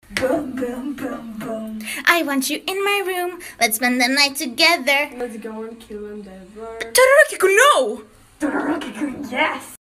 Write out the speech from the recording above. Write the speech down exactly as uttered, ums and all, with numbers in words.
Boom, boom, boom, boom. I want you in my room. Let's spend the night together. Let's go and kill and devour. Todoroki-kun, no! Todoroki-kun, yes!